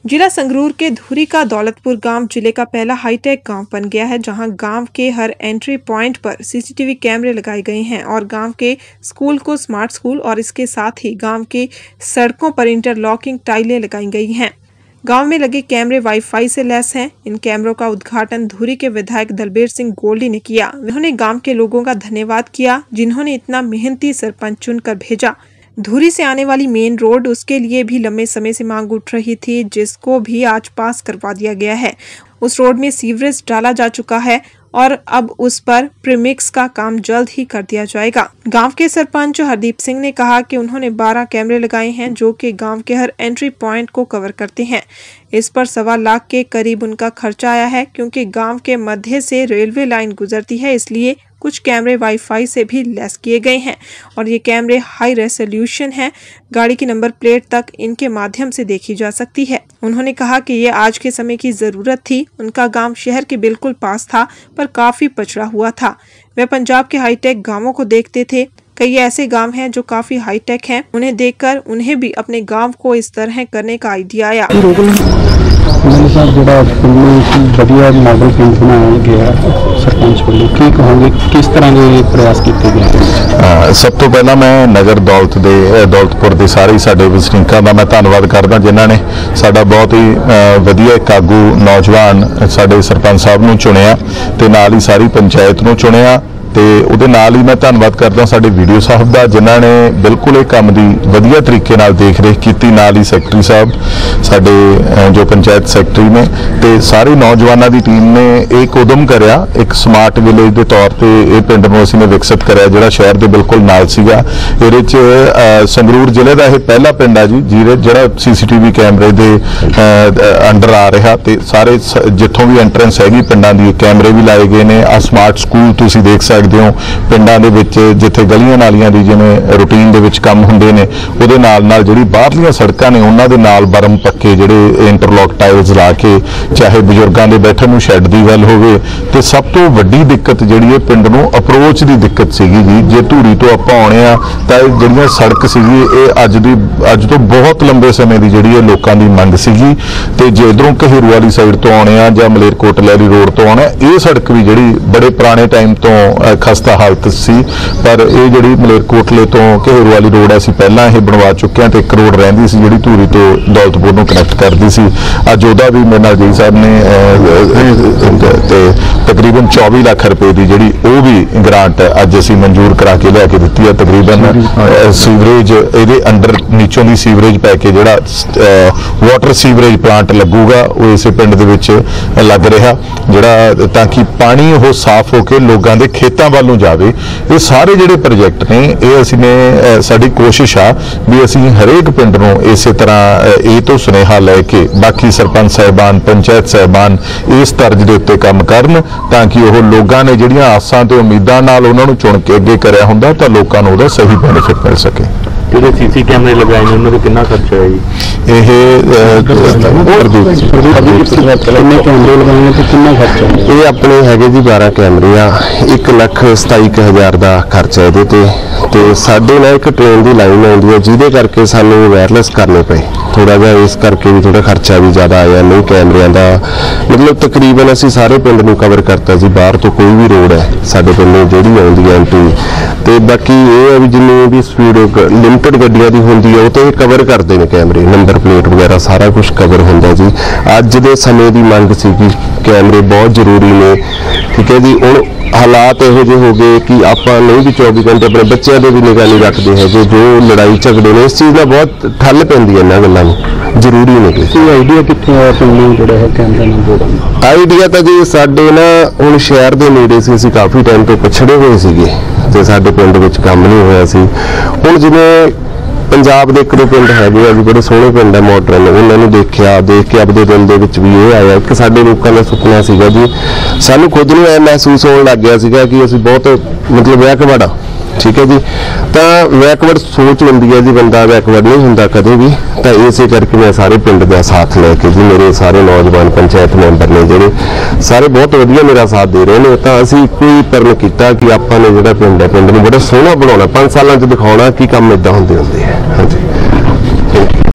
जिला संगरूर के धुरी का दौलतपुर गांव जिले का पहला हाईटेक गांव बन गया है, जहां गांव के हर एंट्री पॉइंट पर सीसीटीवी कैमरे लगाए गए हैं और गांव के स्कूल को स्मार्ट स्कूल और इसके साथ ही गांव के सड़कों पर इंटरलॉकिंग टाइलें लगाई गई हैं। गांव में लगे कैमरे वाईफाई से लैस हैं। इन कैमरों का उद्घाटन धुरी के विधायक दलबीर सिंह गोल्डी ने किया। उन्होंने गांव के लोगों का धन्यवाद किया जिन्होंने इतना मेहनती सरपंच चुनकर भेजा। धुरी से आने वाली मेन रोड उसके लिए भी लंबे समय से मांग उठ रही थी, जिसको भी आज पास करवा दिया गया है। उस रोड में सीवरेज डाला जा चुका है और अब उस पर प्रीमिक्स का काम जल्द ही कर दिया जाएगा। गांव के सरपंच हरदीप सिंह ने कहा कि उन्होंने 12 कैमरे लगाए हैं जो कि गांव के हर एंट्री पॉइंट को कवर करते हैं। इस पर 1.25 लाख के करीब उनका खर्चा आया है, क्योंकि गांव के मध्य से रेलवे लाइन गुजरती है, इसलिए कुछ कैमरे वाईफाई से भी लैस किए गए हैं और ये कैमरे हाई रेजोल्यूशन हैं। गाड़ी की नंबर प्लेट तक इनके माध्यम से देखी जा सकती है। उन्होंने कहा कि ये आज के समय की जरूरत थी। उनका गांव शहर के बिल्कुल पास था पर काफी पछड़ा हुआ था। वे पंजाब के हाईटेक गांवों को देखते थे। कई ऐसे गांव हैं जो काफी हाईटेक हैं। उन्हें देखकर उन्हें भी अपने गांव को इस तरह करने का आइडिया आया। मेरे साथ जोड़ा बढ़िया मॉडल पिंड बनाया गया सरपंच वालों की कहोगे किस तरह के प्रयास किए गए? सब तो पहला मैं नगर दौलतपुर के सारे साडे वसनीकां दा मैं धन्नवाद करदा जिन्हां ने साडा बहुत ही वधिया एक आगू नौजवान साडे सरपंच साहब नूं चुनिया ते नाल ही सारी पंचायत नूं चुनिया। तो उहदे नाल ही मैं धन्नवाद करदा साडे वीडियो साहब दा जिन्हां ने बिल्कुल एक काम दी वधिया तरीके नाल देख रेख कीती। नाल ही सैकटरी साहब साडे जो पंचायत सैकटरी ने ते सारे नौजवानों की टीम ने एक उदम करया, एक स्मार्ट विलेज के तौर पर यह पिंड नूं असीं ने विकसित करया जिहड़ा शहर के बिल्कुल नाल सीगा। इहदे च संगरूर जिले का यह पहला पिंड है जी जिहड़ा सीसीटीवी कैमरे दे अंडर आ रहा ते सारे जिथों भी एंट्रेंस हैगी पिंडां दी कैमरे भी लाए गए ने। आ स्मार्ट स्कूल तुसीं देख सकदे हो पिंडां दे विच जिथे गलियां नालियां दी जिवें रूटीन दे विच काम हुंदे ने उहदे नाल नाल जिहड़ी बाहरलीआं सड़कां ने उन्हां दे नाल बरम पक्के जिहड़े इंटरलॉक टाइल्स ला के चाहे बजुर्गां दे बैठण नूं शैड दी गल होवे ते सब तो वड्डी दिक्कत जिहड़ी है पिंड नूं अप्रोच दी दिक्कत सीगी जी। जे धूरी तो आपां आउणे आ तां जिहड़ियां सड़क सीगी इह अज तो बहुत लंबे समय दी जिहड़ी है लोकां दी मंग सीगी ते जे इधरों कहेरू वाली साइड तो आउणे आ जां मलेरकोटले वाली रोड तो आउणा इह सड़क भी जिहड़ी बड़े पुराने टाइम तो खस्ता हालत सी, पर यह जी मलेरकोटले तो कहेरू वाली रोड असीं पहलां यह बनवा चुके हैं। तो एक रोड रहिंदी सी जिहड़ी धूरी तो दौलतपुर नूं कनैक्ट करदी सी। अज उहदा भी मेरे नाल जी साहब ने तकरीबन 24 लाख रुपए की जिहड़ी वो भी ग्रांट अज असीं मंजूर करा के लिया के दित्ती है। तकरीबन सीवरेज इहदे अंडर नीचों की सीवरेज पै के जिहड़ा वाटर सीवरेज प्लांट लगूगा वो इस पिंड दे विच लग रहा जिहड़ा ताकि पानी वो साफ होकर लोगों के खेतों वालों जाए। ये सारे जिहड़े प्रोजेक्ट ने ये असीं ने साडी कोशिश आ भी असीं हरेक पिंड नूं इस तरह ये तो सुनेहा लैके बाकी सरपंच साहिबान पंचायत साहिबान इस तर्ज के उत्ते काम करन ताकि वो लोगों ने जिहड़ियां आसां ते उम्मीदां नाल उन्हां नूं चुन के अगे करया हुंदा तां लोकां नूं उहदा सही बेनिफिट मिल सके। ਜਿਹੜੇ सीसी कैमरे लगाए ने उन्होंने कितना खर्चा है जी? ये अपने हैगे जी 12 कैमरे आ 1,27,000 का खर्चा है ते साडे ना एक ट्रेन की लाइन आउंदी है जिहदे करके सानू वायरलैस करने पे थोड़ा जिहा इस करके भी थोड़ा खर्चा भी ज़्यादा आया। नहीं कैमरिਆਂ ਦਾ मतलब तकरीबन असीं सारे पिंड नूं कवर करता जी। बाहर तो कोई भी रोड है साडे पिंड जिहड़ी आउंदी है एंट्री ते बाकी ये है भी जिन्नी भी स्पीड लिमिटेड गड्डियां दी हुंदी है वो तो कवर करते हैं कैमरे नंबर प्लेट वगैरह सारा कुछ कवर होंदा जी। अज दे समय की मंग सीगी कैमरे बहुत जरूरी ने, ठीक है जी। हुण हालात इहो जे हो गए कि आपां नहीं भी 24 घंटे अपने बच्चों पर भी निगाह नहीं रखते हैं जो लड़ाई झगड़े ने इस चीज़ का बहुत ठल पैंदी है इन्हां गल्लां नूं जरूरी ने। आइडिया कित्थों आया पिंड जिहड़ा है कैमरे नाल जोड़न दा? आइडिया तो जी साडे ना हुण शहर के नेड़े सी असीं काफ़ी टाइम तो पिछड़े हुए सीगे ते साडे पिंड विच काम नहीं होया सी। हुण जिवें पंजाब के एक दो पिंड है जी बड़े सोहने पिंड है मॉडर्न उन्होंने देख के अपने दिल के भी ये आया कि साडे लोगों का सुपना सीगा जी। सानू खुद नूं ऐ महसूस होने लग गया सीगा कि असीं बहुत मतलब बैकवर्ड, ठीक है जी। तो बैकवर्ड सोच होंदी है जी, बंदा बैकवर्ड नहीं होंदा कदे भी। तो इस करके मैं सारे पिंड का साथ लैके जी मेरे सारे नौजवान पंचायत मैंबर ने जोड़े सारे बहुत वधिया मेरा साथ दे रहे हैं। तो असीं इक्को ही प्रण किया कि आपां ने जिहड़ा पिंड है पिंड नूं बड़ा सोहना बनाउणा 5 सालां च दिखाउणा कि काम इदां हुंदे हैं। हाँ जी।